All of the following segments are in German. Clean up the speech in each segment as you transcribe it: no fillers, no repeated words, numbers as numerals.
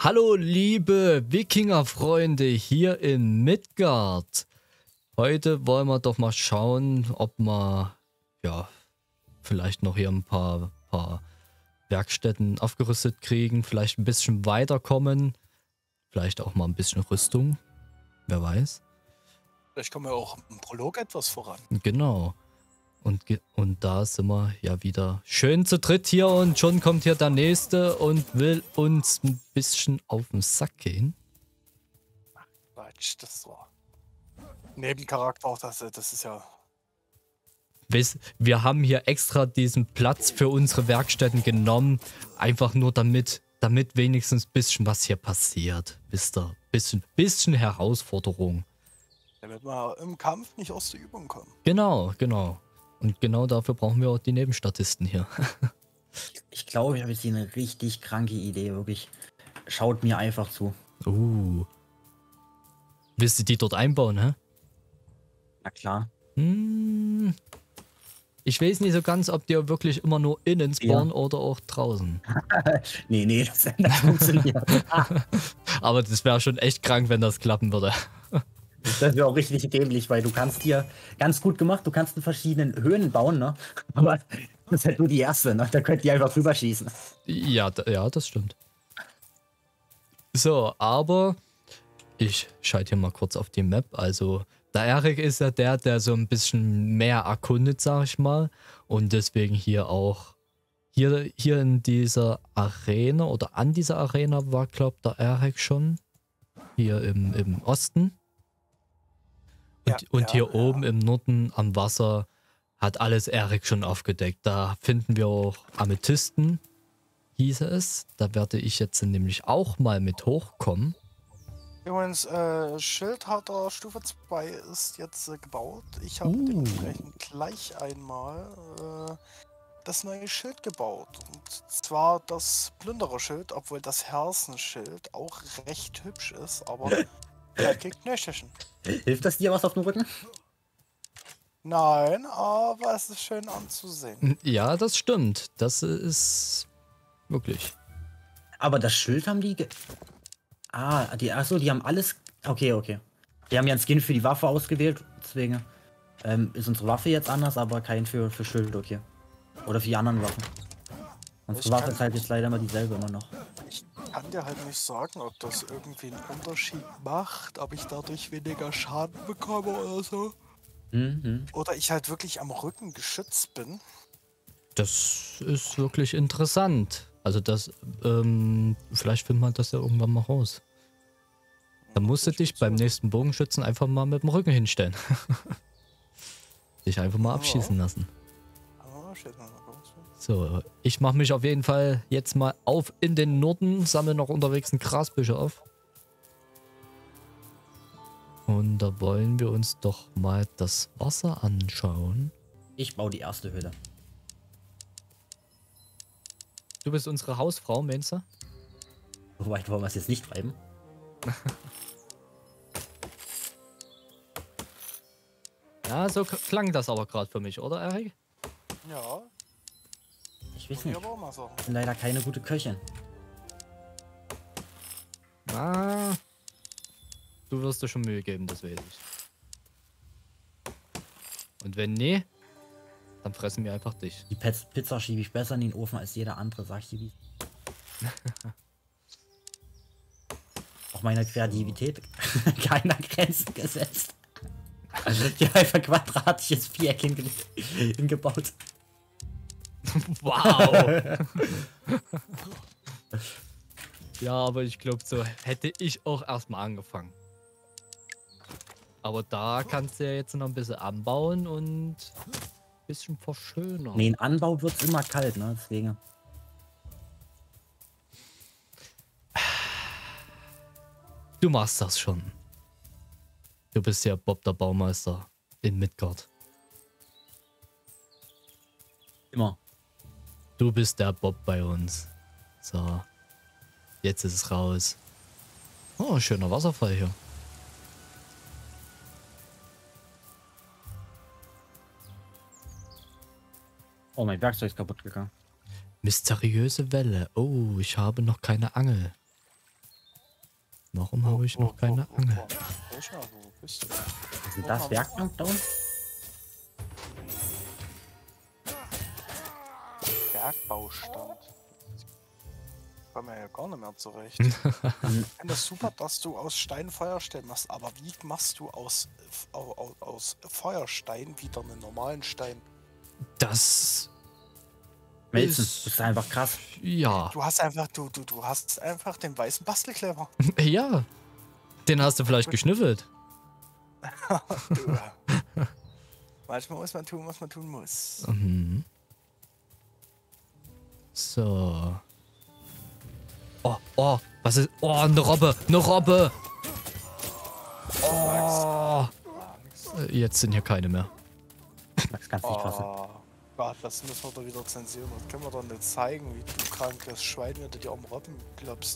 Hallo liebe Wikinger-Freunde hier in Midgard. Heute wollen wir doch mal schauen, ob wir ja vielleicht noch hier ein paar Werkstätten aufgerüstet kriegen, vielleicht ein bisschen weiterkommen, vielleicht auch mal ein bisschen Rüstung, wer weiß. Vielleicht kommen wir auch im Prolog etwas voran. Genau. Und da sind wir ja wieder schön zu dritt hier und schon kommt hier der Nächste und will uns ein bisschen auf den Sack gehen. Quatsch, das war Nebencharakter auch, das ist ja... Wir haben hier extra diesen Platz für unsere Werkstätten genommen, einfach nur damit wenigstens ein bisschen was hier passiert. Wisst ihr? Bisschen Herausforderung. Damit wir im Kampf nicht aus der Übung kommen. Genau. Und genau dafür brauchen wir auch die Nebenstatisten hier. Ich glaube, ich habe jetzt hier eine richtig kranke Idee, wirklich. Schaut mir einfach zu. Willst du die dort einbauen, hä? Na klar. Ich weiß nicht so ganz, ob die wirklich immer nur innen spawnen oder auch draußen. Nee, das funktioniert. Aber das wäre schon echt krank, wenn das klappen würde. Das wäre auch richtig dämlich, weil du kannst hier ganz gut gemacht, du kannst in verschiedenen Höhen bauen, ne? Aber das ist halt nur die erste, ne? Da könnt ihr einfach rüberschießen. Ja, das stimmt. So, aber ich schalte hier mal kurz auf die Map. Also, der Erik ist ja der so ein bisschen mehr erkundet, sag ich mal. Und deswegen hier auch, hier in dieser Arena oder an dieser Arena war, glaubt der Erik schon. Hier im Osten. Und hier oben im Norden am Wasser hat alles Erik schon aufgedeckt. Da finden wir auch Amethysten, hieß es. Da werde ich jetzt nämlich auch mal mit hochkommen. Übrigens, Schildhalter Stufe 2 ist jetzt gebaut. Ich habe dementsprechend gleich einmal das neue Schild gebaut. Und zwar das Plündererschild, obwohl das Hersenschild auch recht hübsch ist, aber er kriegt Knöchelchen. Hilft das dir was auf dem Rücken? Nein, aber es ist schön anzusehen. Ja, das stimmt. Das ist wirklich. Aber das Schild haben die... Achso, die haben alles... Okay. Die haben ja einen Skin für die Waffe ausgewählt, deswegen ist unsere Waffe jetzt anders, aber kein für Schild, okay. Oder für die anderen Waffen. Unsere Waffe ist halt jetzt leider immer dieselbe immer noch. Ich kann dir halt nicht sagen, ob das irgendwie einen Unterschied macht, ob ich dadurch weniger Schaden bekomme oder so. Oder ich halt wirklich am Rücken geschützt bin. Das ist wirklich interessant. Also das, vielleicht findet man das ja irgendwann mal raus. Dann musst du dich beim nächsten Bogenschützen einfach mal mit dem Rücken hinstellen. Dich einfach mal abschießen lassen. So, ich mache mich auf jeden Fall jetzt mal auf in den Norden, sammle noch unterwegs ein Grasbüsche auf. Und da wollen wir uns doch mal das Wasser anschauen. Ich baue die erste Höhle. Du bist unsere Hausfrau, meinst du? So weit wollen wir es jetzt nicht treiben. Ja, so klang das aber gerade für mich, oder, Erik? Ja. Ich weiß nicht. Ich bin leider keine gute Köchin. Du wirst dir schon Mühe geben, das weiß ich. Und wenn nee, dann fressen wir einfach dich. Die Pizza schiebe ich besser in den Ofen als jeder andere, sag ich dir wie. Auch meiner Kreativität keiner Grenzen gesetzt. Ich habe einfach quadratisches Viereck hingebaut. Wow! Ja, aber ich glaube, so hätte ich auch erstmal angefangen. Aber da kannst du ja jetzt noch ein bisschen anbauen und ein bisschen verschönern. Nee, in Anbau wird es immer kalt, ne? Deswegen. Du machst das schon. Du bist ja Bob der Baumeister in Midgard. Immer. Du bist der Bob bei uns. So. Jetzt ist es raus. Oh, schöner Wasserfall hier. Oh, mein Werkzeug ist kaputt gegangen. Mysteriöse Welle. Oh, ich habe noch keine Angel. Warum habe ich noch keine Angel? Welcher? Wo bist du? Ist das Werkbank da unten? Bergbaustand. Ich komme ja gar nicht mehr zurecht. Ich finde es super, dass du aus Stein Feuerstein machst, aber wie machst du aus Feuerstein wieder einen normalen Stein? Das Melzen, das ist einfach krass. ja. Du hast einfach, du hast einfach den weißen Bastelkleber. Ja. Den hast du vielleicht geschnüffelt. Du. Manchmal muss man tun, was man tun muss. Mhm. So. Oh, was ist. Oh, eine Robbe! Eine Robbe! Oh. Jetzt sind hier keine mehr. Das kannst du nicht fassen. Oh Gott, das müssen wir doch wieder zensieren. Das können wir doch nicht zeigen, wie du krankes Schwein, wenn du dir am Robben klopfst.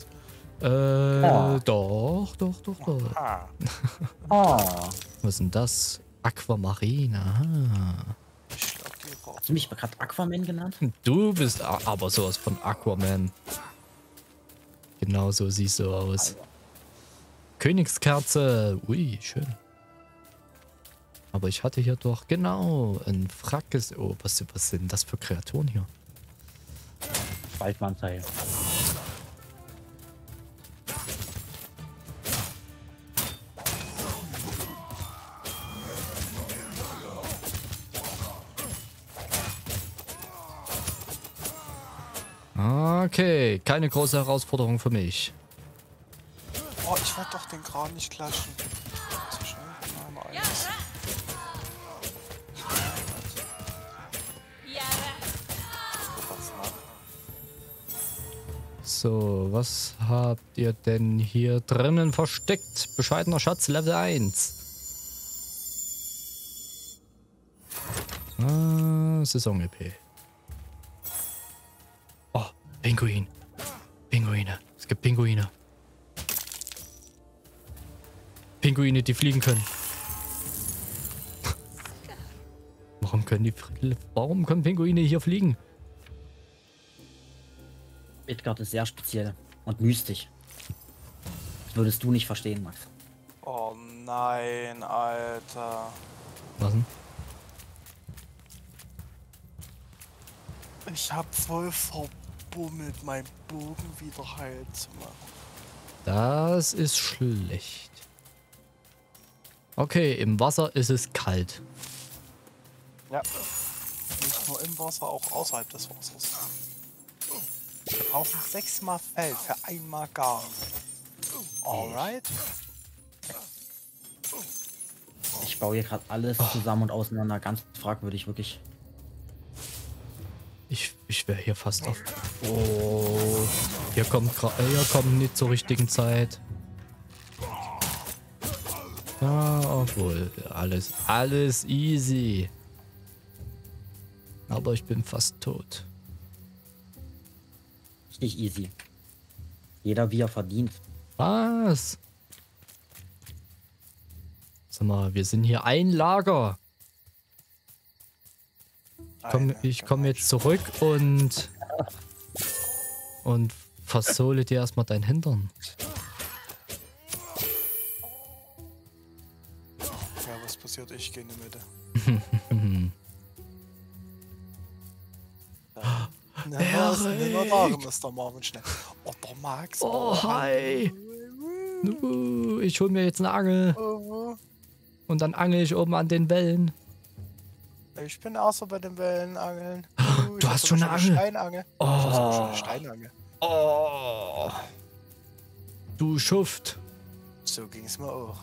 Doch. Ah, Oh. Was ist denn das? Aquamarine. Aha. ich schlag die Robbe. Hast du mich gerade Aquaman genannt? Du bist aber sowas von Aquaman. Genau so siehst du aus. Königskerze. Ui, schön. Aber ich hatte hier doch genau ein Frackes. Oh, was sind das für Kreaturen hier? Waldmannteil. Okay, keine große Herausforderung für mich. Oh, ich werde doch den Kran nicht klatschen. Zu schnell. Mal eins. Was noch? So, was habt ihr denn hier drinnen versteckt? Bescheidener Schatz, Level 1. Saison-EP. Oh, Pinguin. Pinguine. Es gibt Pinguine. Pinguine, die fliegen können. Warum können Pinguine hier fliegen? Midgard ist sehr speziell und mystisch. Das würdest du nicht verstehen, Max. Oh nein, Alter. Was denn? Ich hab voll verbummelt, meinen Bogen wieder heil zu machen. Das ist schlecht. Okay, im Wasser ist es kalt. Ja. Nicht nur im Wasser, auch außerhalb des Wassers. Wir brauchen 6-mal Fell für einmal Garn. Alright. Ich baue hier gerade alles zusammen und auseinander. Ganz fragwürdig, wirklich. Ich wäre hier fast auf. Oh, hier kommt nicht zur richtigen Zeit. Ja, obwohl, alles easy. Aber ich bin fast tot. Nicht easy. Jeder wie er verdient. Was? Sag mal, wir sind hier ein Lager. Ich komme jetzt zurück und versohle dir erstmal dein Hintern. Ja, was passiert? Ich gehe in die Mitte. Nehmen wir da, Mr. Marvin schnell. Oh, der Max. Oh, hi. Ich hol mir jetzt eine Angel. Und dann angel ich oben an den Wellen. Ich bin auch so bei den Wellenangeln. Du hast schon eine Angel. Steinangel. Ich hab sogar schon eine Steinangel. Oh. Du Schuft. So ging es mir auch.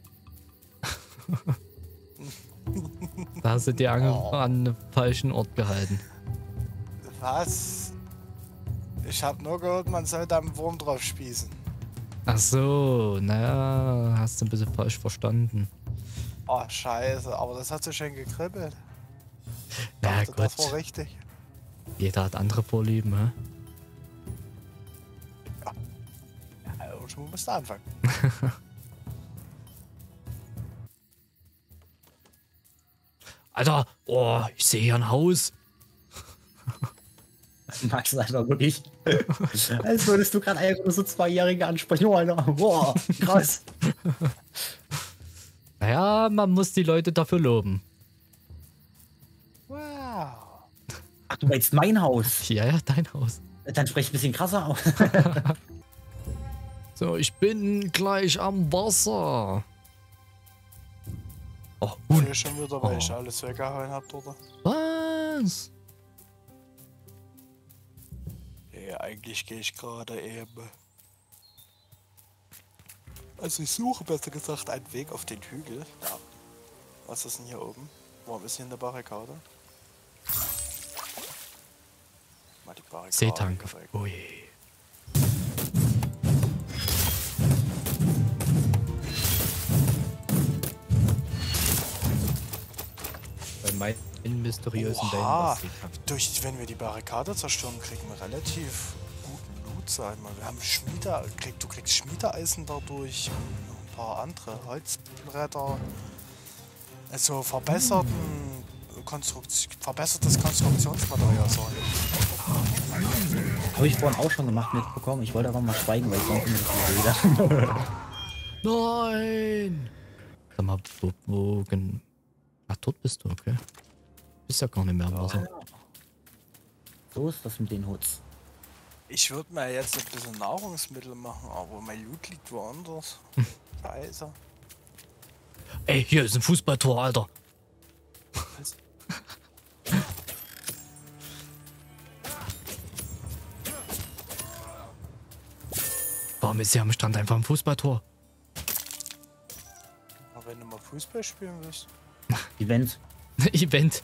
Da hast du die Angel an den falschen Ort gehalten. Was? Ich hab nur gehört, man soll da einen Wurm drauf spießen. Ach so, naja, hast du ein bisschen falsch verstanden. Oh, scheiße, aber das hat so schön gekribbelt. Na Dachte, das war gut, richtig. jeder hat andere Vorlieben, hä? Ja, irgendwo musst du anfangen. Alter, oh, ich sehe hier ein Haus. Max, Alter, wirklich. Als würdest du gerade einfach nur so Zweijährige ansprechen. Oh, Alter. Boah, krass. Naja, man muss die Leute dafür loben. Wow. Ach, du meinst mein Haus. Ja, ja, dein Haus. Dann sprech ein bisschen krasser aus. So, ich bin gleich am Wasser. Oh, Huhn. Hier schon wieder, weil ich alles weggehauen hab dort. Was? Ja, eigentlich gehe ich gerade eben. Also ich suche besser gesagt einen Weg auf den Hügel. Ja. Was ist denn hier oben? Warum ist hier eine Barrikade? Mal die Barrikade. Seetank. weg. Ui. Bei meinen mysteriösen Oha, Seetank. wenn wir die Barrikade zerstören, kriegen wir relativ guten Loot, sag mal. Wir haben du kriegst Schmiedeeisen dadurch und noch ein paar andere Holzbretter. Also verbessertes Konstruktionsmaterial, sorry. Habe ich vorhin auch schon gemacht mitbekommen. Ich wollte aber mal schweigen, weil ich sonst nicht so rede. Nein! Sag mal, Ach, tot bist du, okay. Bist ja gar nicht mehr am Wasser. So ist das mit den Hoods. Ich würde mir jetzt ein bisschen Nahrungsmittel machen, aber mein Loot liegt woanders. Scheiße. Ey, hier ist ein Fußballtor, Alter. Warum ist hier am Strand einfach ein Fußballtor? Aber wenn du mal Fußball spielen willst. Event. Event.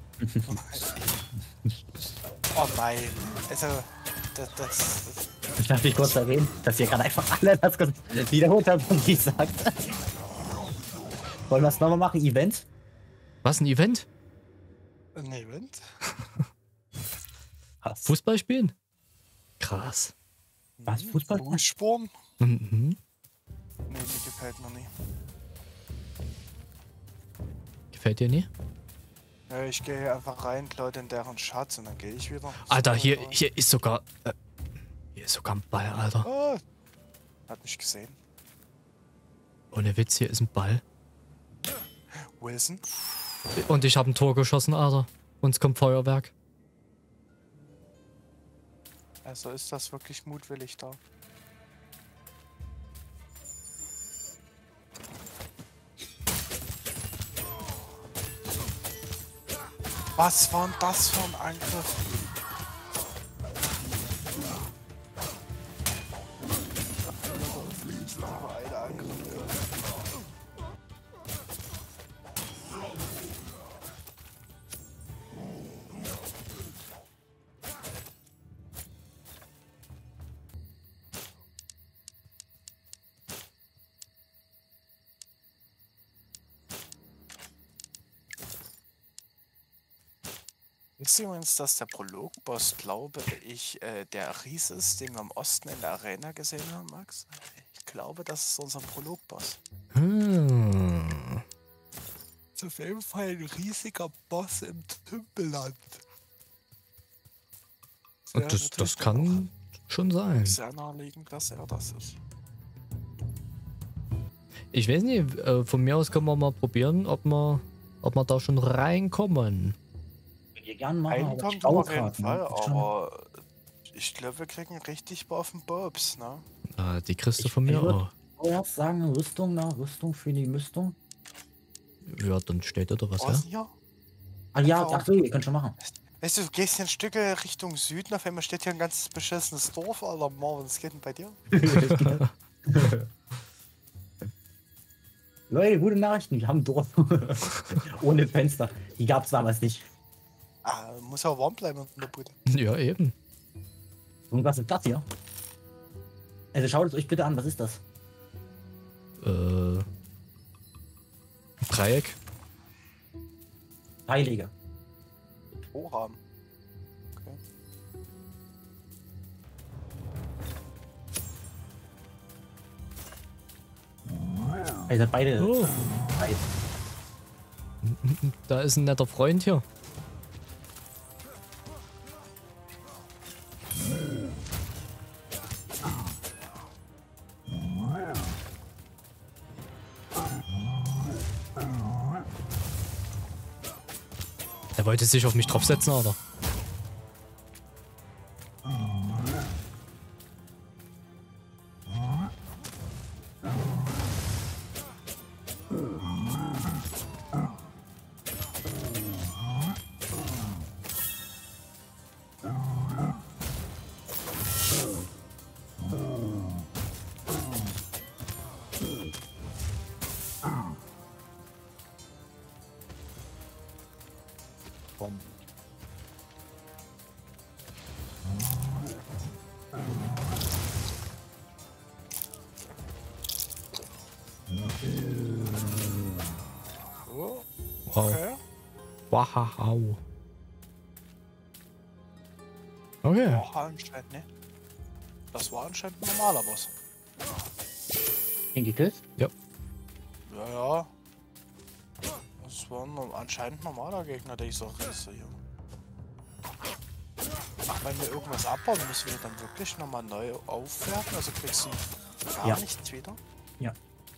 Oh nein. Also, das Ich darf dich kurz erwähnen, dass ihr gerade einfach alle das wiederholt habt und ich sagt. Wollen wir es nochmal machen? Event? Was, ein Event? ein Event? Fußball spielen? Krass. Was? Fußball? Fußsporn? Mhm. Nee, die gefällt mir nicht. Gefällt dir nie? Ja, ich gehe einfach rein, Leute in deren Schatz und dann gehe ich wieder. Alter, hier ist sogar... hier ist sogar ein Ball, Alter. Oh, hat mich gesehen. Ohne Witz, hier ist ein Ball. Wilson? Und ich habe ein Tor geschossen, Alter. Uns kommt Feuerwerk. Also ist das wirklich mutwillig da? Was war denn das für ein Angriff? Das war ein Angriff. Wisst ihr übrigens, dass der Prolog-Boss, glaube ich, der Ries ist, den wir im Osten in der Arena gesehen haben, Max? Ich glaube, das ist unser Prolog-Boss. Hm. Das ist auf jeden Fall ein riesiger Boss im Tümpelland. Und das kann schon sein. Sehr naheliegend, dass er das ist. Ich weiß nicht, von mir aus können wir mal probieren, ob wir da schon reinkommen. Wir gerne machen, aber Einkommen ich auf jeden grad, ne? Fall, Das ist schon- aber ich glaube, wir kriegen richtig auf den Bobs, ne? Die kriegst du von mir würd auch. vorher sagen, Rüstung, na, Rüstung für die Rüstung. Ja, dann steht da was, ja? Was hier? Ah ja, Einfach- ach so, ihr könnt schon machen. Weißt du, du gehst hier ein Stück Richtung Süden, auf einmal steht hier ein ganz beschissenes Dorf, Alter. Marvin, was geht denn bei dir? Leute, gute Nachrichten, wir haben ein Dorf. Ohne Fenster. Die gab es damals nicht. Ah, muss ja warm bleiben in der Bude. Ja, eben. Und was ist das hier? Also schaut es euch bitte an, was ist das? Dreieck. Heilige. Vorrahmen. Okay. Ihr seid beide. Oh, Beide. da ist ein netter Freund hier. Der wollte sich auf mich draufsetzen, oder? Komm. Oh, Wow. okay. Wow. Okay. Auch anscheinend, ne? Das war anscheinend ein normaler Boss. Den gekillt? Ja, ja. Das war anscheinend ein normaler Gegner, der ich so risse hier. Ach, wenn wir irgendwas abbauen, müssen wir dann wirklich nochmal neu aufwerten? Also kriegst du gar Ja. nichts wieder? Ja.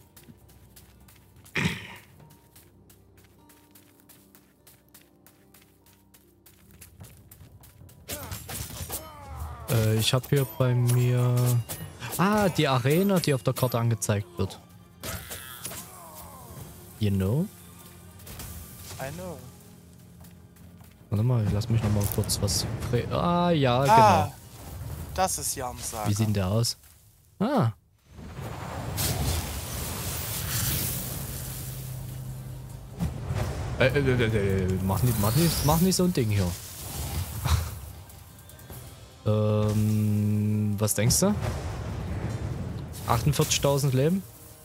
Ich habe hier bei mir... Ah, die Arena, die auf der Karte angezeigt wird. You know? I know. Warte mal, lass mich noch mal kurz was... Ah, ja, Ah, genau. das ist Jamsaga. Wie sieht denn der aus? Ah. Mach nicht so ein Ding hier. Was denkst du? 48.000 Leben?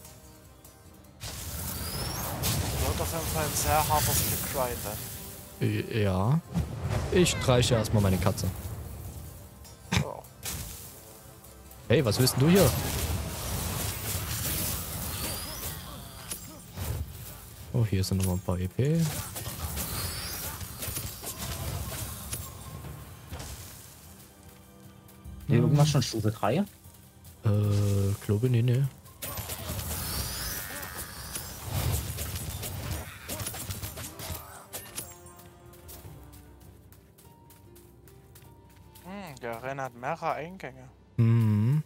Wird auf jeden Fall ein sehr hartes Gegrind. Ja. Ich streiche erstmal meine Katze. Oh. Hey, was willst denn du hier? Oh, hier sind nochmal ein paar EP. Irgendwas schon Stufe 3? Glaube nee, nee. Die Arena hat mehrere Eingänge. Mhm.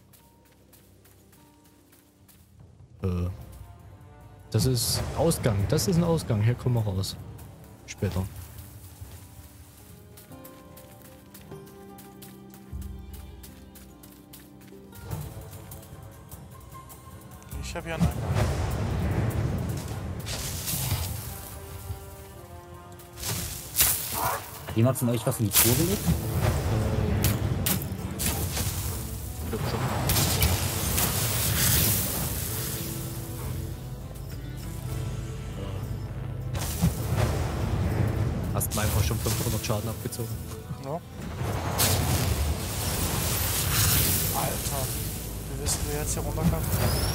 Das ist Ausgang. Das ist ein Ausgang. Hier kommen wir raus. Später. Ich habe hier einen Eingang. Hat jemand von euch was in die Tour gelegt? Glaub schon. Hast du einfach schon 500 Schaden abgezogen? No? Alter. Wie wissen wir jetzt hier runterkommen?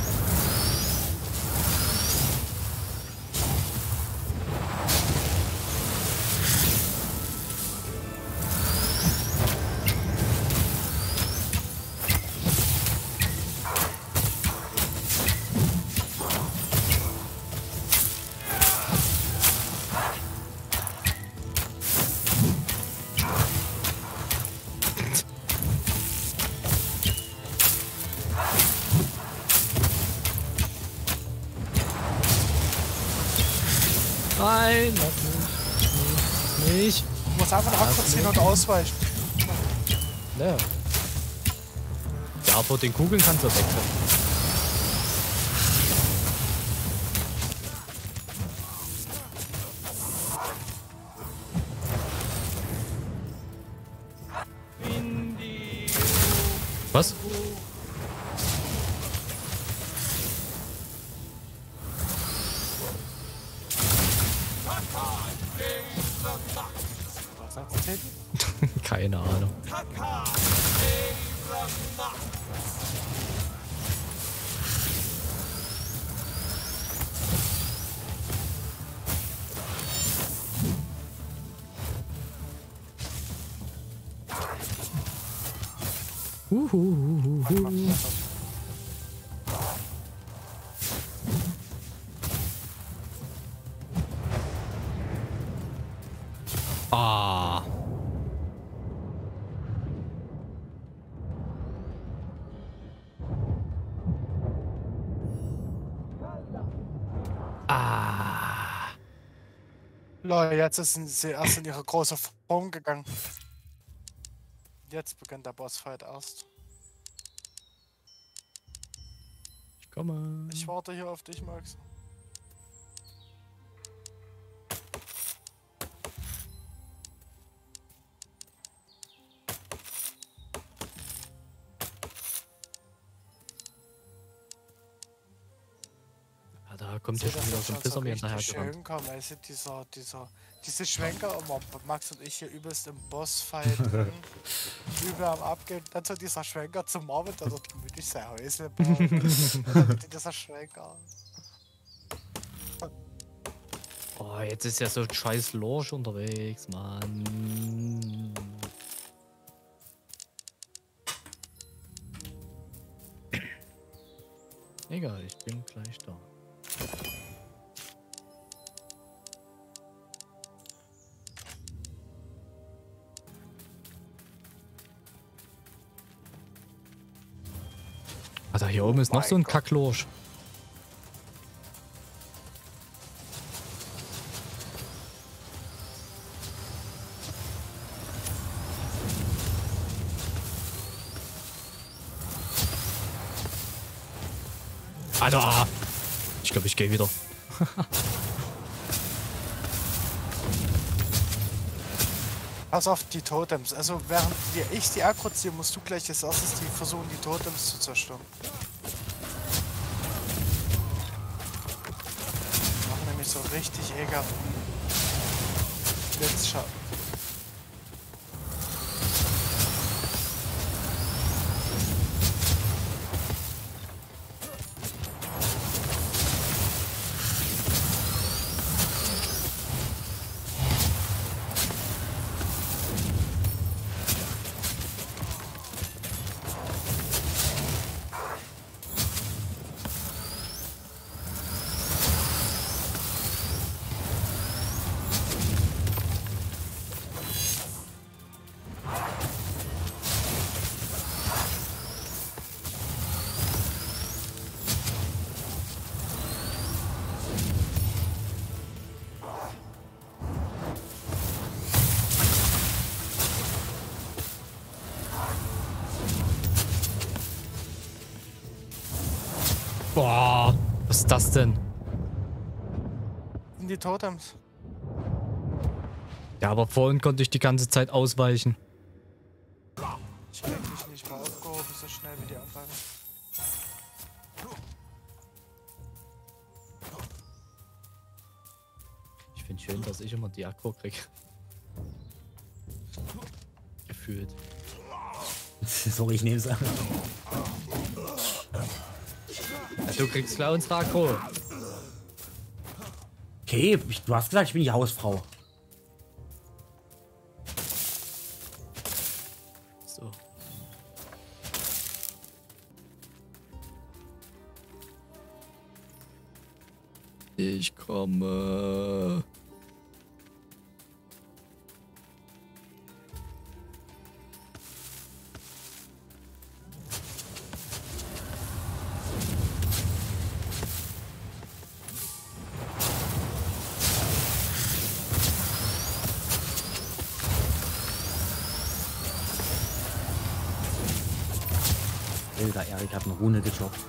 Nein, lass mich. Nicht. Du musst einfach nach kurz ziehen und ausweichen. Ja. Ja, aber den Kugeln kannst du wegrennen. Was? Was sagt der Teddy? Keine Ahnung. Ah. Ah. Leute, jetzt sind sie erst in ihre große Form gegangen. Jetzt beginnt der Bossfight erst. Ich komme. Ich warte hier auf dich, Max. Ja, da kommt ja schon wieder so ein Pisser mir hinterher gerannt. schön kam, also diese Schwenker immer, Max und ich hier übelst im Bossfight drin, übel am Abgehen, dann so dieser Schwenker zum Marvin, der dort gemütlich sein Häusle baut. Und dieser Schwenker. Oh, jetzt ist ja so ein scheiß Lorsch unterwegs, Mann. Egal, ich bin gleich da. Alter, hier oben ist noch so ein Kacklorsch. Alter! Ich glaube, ich gehe wieder. Pass auf die Totems. Also während ich die Aggro ziehe, musst du gleich als erstes versuchen, die Totems zu zerstören. Die machen nämlich so richtig ekelhaften Blitzschatten. Boah, was ist das denn? Sind die Totems? Ja, aber vorhin konnte ich die ganze Zeit ausweichen. Ich krieg mich nicht mal aufgehoben, so schnell wie die anfangen. Ich finde schön, dass ich immer die Aggro kriege. Gefühlt. Sorry, ich nehme es an. Ja, du kriegst klar unsere Aggro. Okay, du hast gesagt, ich bin die Hausfrau. So. Ich komme. Alter, Erik hat eine Rune gejobbt.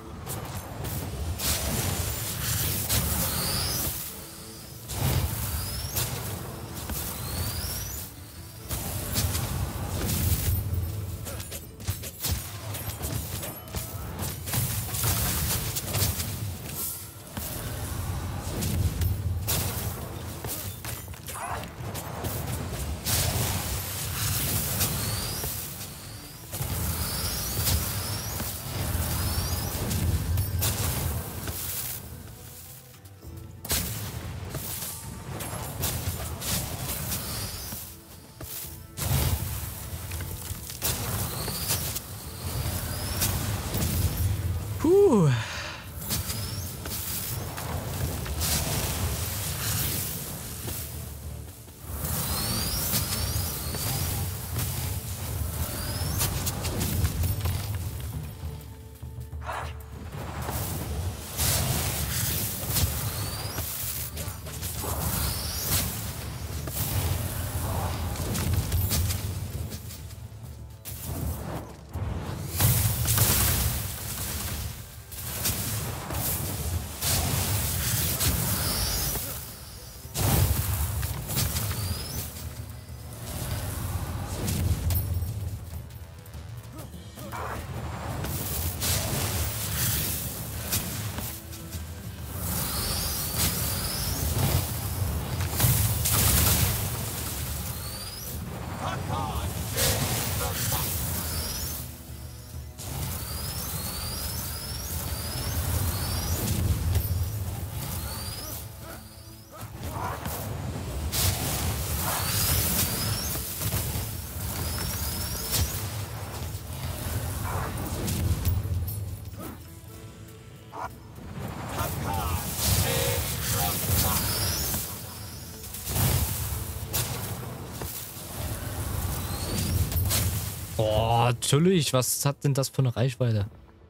natürlich. Was hat denn das für eine Reichweite?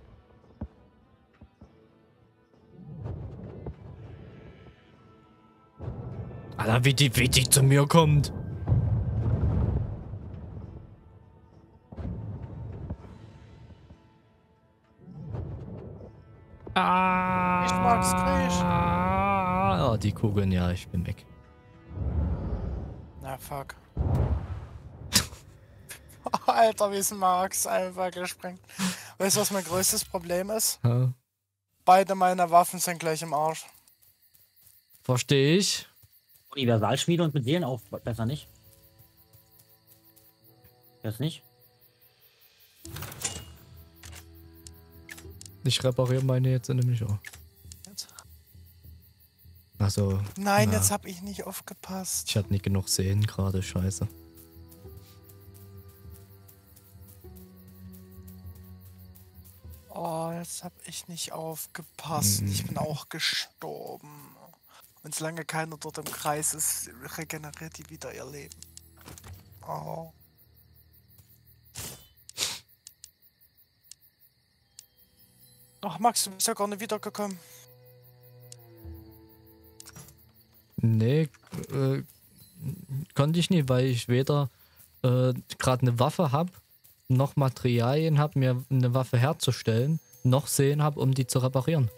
Alter, wie die zu mir kommt. Ich mag's nicht. Ah, die Kugeln, ja, ich bin weg. Na, fuck. Alter, wie ist Max einfach gesprengt. Weißt du, was mein größtes Problem ist? Ja, Beide meiner Waffen sind gleich im Arsch. verstehe ich. Universalschmiede und mit Seelen auf, besser nicht. Das nicht? Ich repariere meine jetzt nämlich auch. Jetzt. Also, Nein, na, jetzt hab ich nicht aufgepasst. ich hatte nicht genug Sehen gerade, scheiße. Oh, jetzt hab ich nicht aufgepasst. Ich bin auch gestorben. Und solange keiner dort im Kreis ist, regeneriert die wieder ihr Leben. Oh. Ach, Max, du bist ja gar nicht wiedergekommen. Nee, konnte ich nicht, weil ich weder gerade eine Waffe habe, noch Materialien habe, mir eine Waffe herzustellen, noch Sehen habe, um die zu reparieren.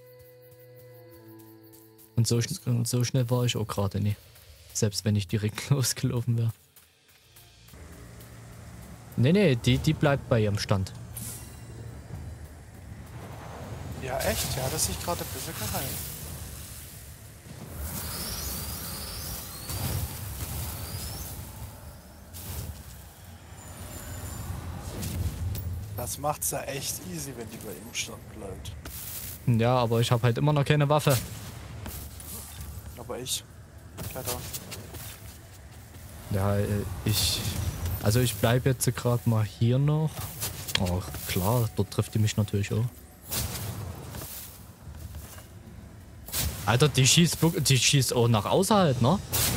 Und so schnell war ich auch gerade nicht. Selbst wenn ich direkt losgelaufen wäre. Nee, die bleibt bei ihrem Stand. Ja, echt? Ja, das ist gerade ein bisschen geheim. Das macht's ja echt easy, wenn die bei ihm Stand bleibt. Ja, aber ich habe halt immer noch keine Waffe. Aber ich. Leider. Ja, also ich bleibe jetzt gerade mal hier noch. Oh, klar, dort trifft die mich natürlich auch. Alter, die schießt auch nach außerhalb, ne?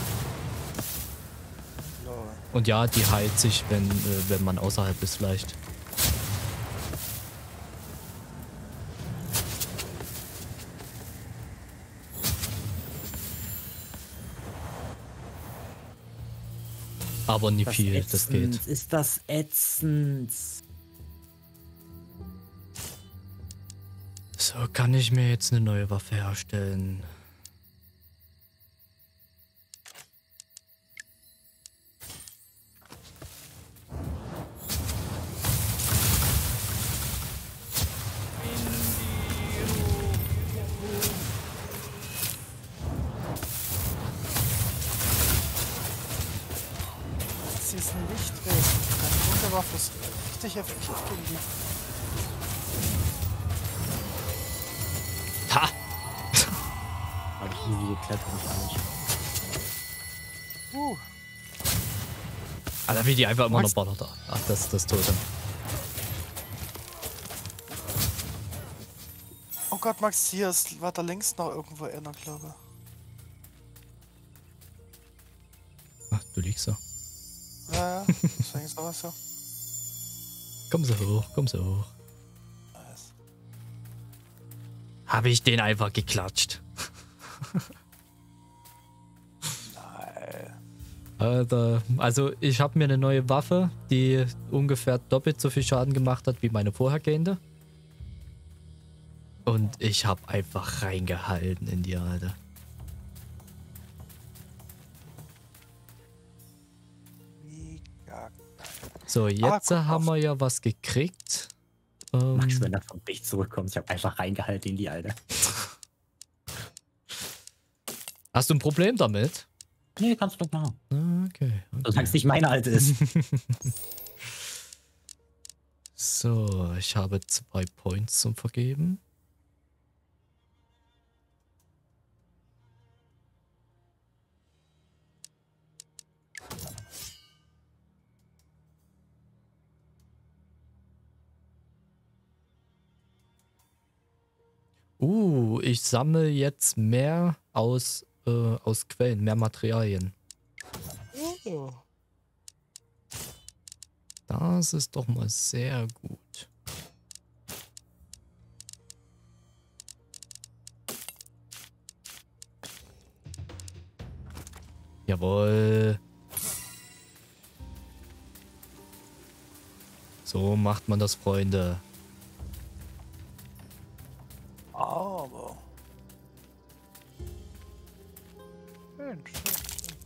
Lol. Und ja, die heilt sich, wenn man außerhalb ist, leicht. Aber nie viel, das geht. Ist das ätzend? So, kann ich mir jetzt eine neue Waffe herstellen? Sie ist ein Lichtwesen. Deine Wunderwaffe ist richtig effektiv gegen die. Ha! Hab ich easy geklettert, nicht. Alter, wie die einfach immer noch Max- ballert. Ach, das ist das Totem. Oh Gott, Max, hier ist weiter links noch irgendwo einer, glaube Ach, du liegst so. ich. Ja, deswegen ist auch so. Komm so hoch, komm so hoch. Nice. Habe ich den einfach geklatscht. Nein. Alter, also ich habe mir eine neue Waffe, die ungefähr doppelt so viel Schaden gemacht hat wie meine vorhergehende. Und ich habe einfach reingehalten in die Alte. Wie gar. So, jetzt guck haben auf. wir ja was gekriegt. Max, wenn er von mich zurückkommt, ich hab einfach reingehalten in die Alte. Hast du ein Problem damit? Nee, kannst du doch machen. Ah, okay. Solange es nicht meine Alte ist. So, ich habe 2 Points zum Vergeben. Ich sammle jetzt mehr aus Quellen, mehr Materialien. Oh. Das ist doch mal sehr gut. Jawohl. So macht man das, Freunde. Aber. Schön, schön, schön.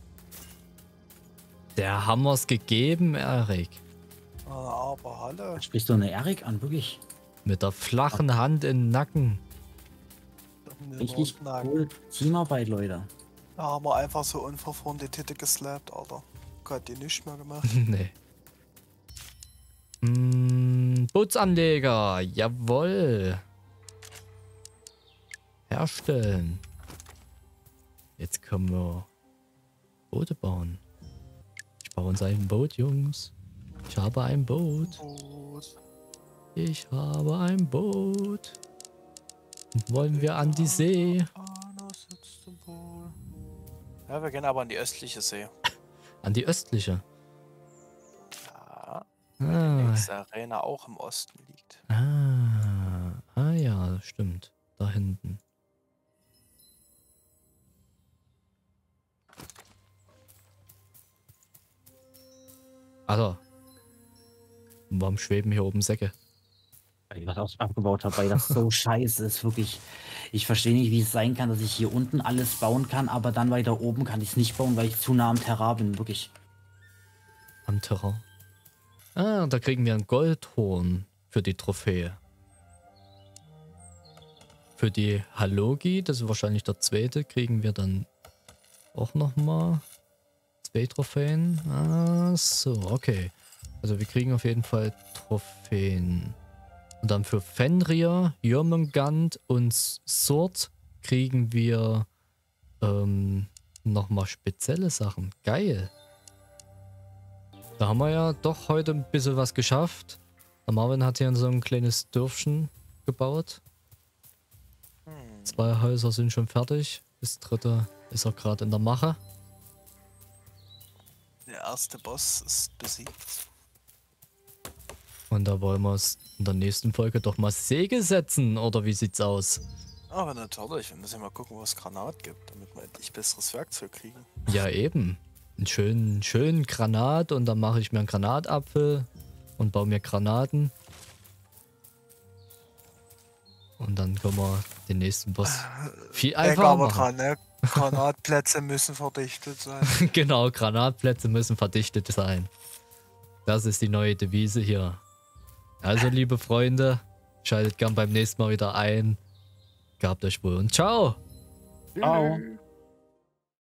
Der Hammer's gegeben, Erik. Aber hallo. Sprichst du eine Erik an, wirklich? Mit der flachen Hand in den Nacken. Richtig cool. Teamarbeit, Leute. Da haben wir einfach so unverfroren die Titte geslappt, Alter. Hat die nicht mehr gemacht. Nee. Bootsanleger, jawohl. Herstellen. Jetzt können wir Boote bauen. Ich baue uns ein Boot, Jungs. Ich habe ein Boot. Ich habe ein Boot. Wollen wir an die See? Ja, wir gehen aber an die östliche See. An die östliche. Ja, Ah, die nächste Arena auch im Osten liegt. ja, stimmt. Da hinten. Also. Warum schweben hier oben Säcke? Weil ich das auch abgebaut habe, weil das so scheiße ist, wirklich. Ich verstehe nicht, wie es sein kann, dass ich hier unten alles bauen kann, aber dann weiter oben kann ich es nicht bauen, weil ich zu nah am Terrain bin, wirklich. Am Terrain. Ah, da kriegen wir ein Goldhorn für die Trophäe. Für die Halogi, das ist wahrscheinlich der zweite, kriegen wir dann auch nochmal 2 Trophäen. Ah, so, okay. Also wir kriegen auf jeden Fall Trophäen. Und dann für Fenrir, Jörmungand und Sword kriegen wir nochmal spezielle Sachen. Geil. Da haben wir ja doch heute ein bisschen was geschafft. Der Marvin hat hier so ein kleines Dörfchen gebaut. 2 Häuser sind schon fertig. Das dritte ist auch gerade in der Mache. Der erste Boss ist besiegt. Und da wollen wir es in der nächsten Folge doch mal Säge setzen, oder wie sieht's aus? Aber natürlich, wir müssen ja mal gucken, wo es Granat gibt, damit wir endlich besseres Werkzeug kriegen. Ja, eben. Einen schönen Granat und dann mache ich mir einen Granatapfel und baue mir Granaten. Und dann können wir den nächsten Boss viel einfacher aber machen. dran, ne? Granatplätze müssen verdichtet sein. Genau, Granatplätze müssen verdichtet sein. Das ist die neue Devise hier. Also, liebe Freunde, schaltet gern beim nächsten Mal wieder ein. Gehabt euch wohl und ciao! Ciao.